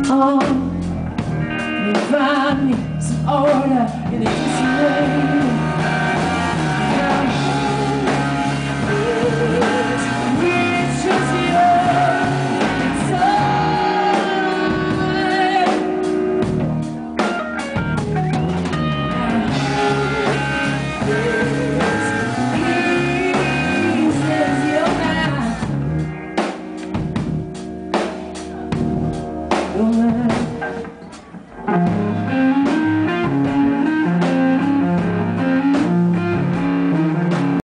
Oh, you find me some order in the easy way. Don't